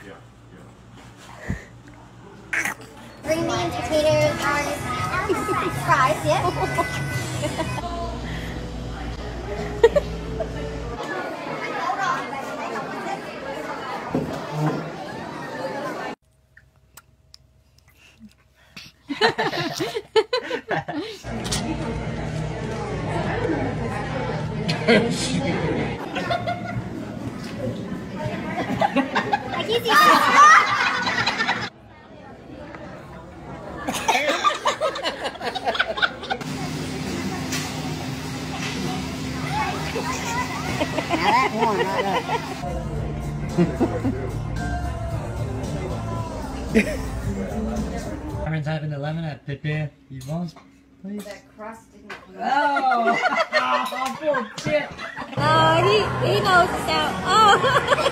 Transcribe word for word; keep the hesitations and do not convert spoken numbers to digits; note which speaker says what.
Speaker 1: Green beans, potatoes, fries, yeah. I can't see
Speaker 2: Now that's one right there.
Speaker 3: Cameron's having a lemon at Pepe Yvonne's place.
Speaker 4: That crust didn't come out.
Speaker 3: Oh! Oh, poor shit!
Speaker 1: Oh, he, he knows it's out. Oh!